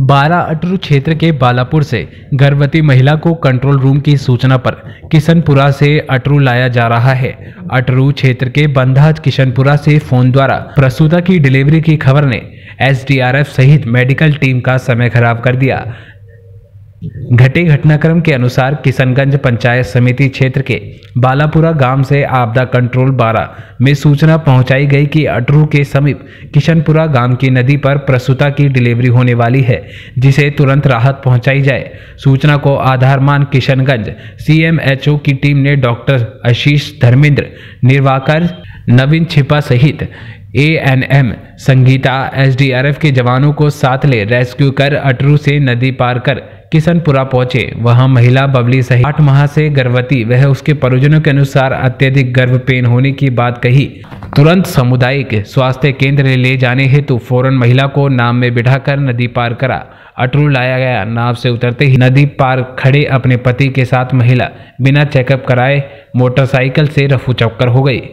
12 अटरू क्षेत्र के बालापुर से गर्भवती महिला को कंट्रोल रूम की सूचना पर किशनपुरा से अटरू लाया जा रहा है। अटरू क्षेत्र के बंधा किशनपुरा से फोन द्वारा प्रसूता की डिलीवरी की खबर ने एसडीआरएफ सहित मेडिकल टीम का समय खराब कर दिया। घटे घटनाक्रम के अनुसार किशनगंज पंचायत समिति क्षेत्र के बालापुरा गांव से आपदा कंट्रोल 12 में सूचना पहुंचाई गई कि अटरू के समीप किशनपुरा गांव की नदी पर प्रसूता की डिलीवरी होने वाली है, जिसे तुरंत राहत पहुंचाई जाए। सूचना को आधार मान किशनगंज सीएमएचओ की टीम ने डॉक्टर आशीष धर्मेंद्र, निर्वाकर नवीन छिपा सहित एएनएम संगीता एसडीआरएफ के जवानों को साथ ले रेस्क्यू कर अटरू से नदी पार कर किशनपुरा पहुंचे। वहां महिला बबली सहित 8 माह से गर्भवती वह उसके परिजनों के अनुसार अत्यधिक गर्भपेन होने की बात कही। तुरंत सामुदायिक स्वास्थ्य केंद्र ले जाने हेतु फौरन महिला को नाव में बिठाकर नदी पार करा। अटरू लाया गया। नाव से उतरते ही नदी पार खड़े अपने पति के साथ महिला बिना चेकअप कराए मोटरसाइकिल से रफू चक्कर हो गई।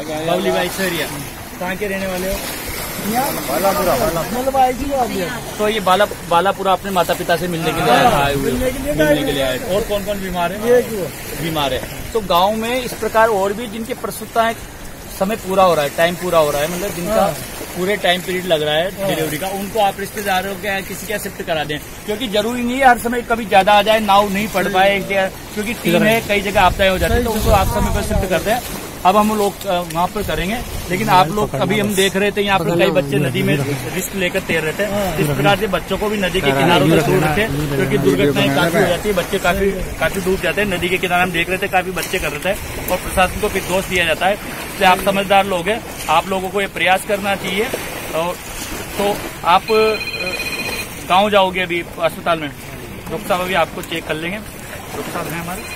कहाँ के रहने वाले हो? तो ये बालापुरा अपने माता पिता से मिलने के लिए आए। और कौन कौन बीमार है? बीमार है। तो गांव में इस प्रकार और भी जिनके प्रसूता है, समय पूरा हो रहा है, टाइम पूरा हो रहा है, मतलब जिनका पूरे टाइम पीरियड लग रहा है डिलीवरी का, उनको आप रिश्तेदारों के किसी का शिफ्ट करा दें, क्योंकि जरूरी नहीं है हर समय कभी ज्यादा आ जाए, नाव नहीं पढ़ पाए, क्योंकि टीम है, कई जगह आपदाएं हो जाती है, तो उनको आप समय पर शिफ्ट करते हैं। अब हम लोग वहाँ पर करेंगे, लेकिन आप लोग अभी हम देख रहे थे यहाँ पर कई बच्चे नदी में रिस्क लेकर तैर रहे थे। इस प्रकार से बच्चों को भी नदी के किनारों पर छोड़ रखे, क्योंकि दुर्घटनाएं काफी हो जाती है, बच्चे काफी डूब जाते हैं। नदी के किनारे हम देख रहे थे काफी बच्चे कर रहे थे और प्रशासन को फिर दोष दिया जाता है। इसलिए आप समझदार लोग हैं, आप लोगों को ये प्रयास करना चाहिए। और तो आप गाँव जाओगे अभी अस्पताल में, डॉक्टर साहब अभी आपको चेक कर लेंगे, डॉक्टर साहब हैं हमारे।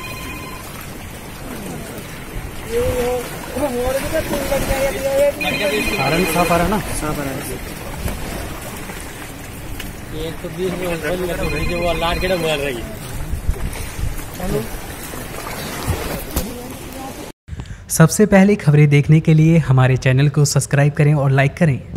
साफ आ रहा ना, साफ आ रहा है। एक तो 20 में जो लाट के बोल रही है। सबसे पहले खबरें देखने के लिए हमारे चैनल को सब्सक्राइब करें और लाइक करें।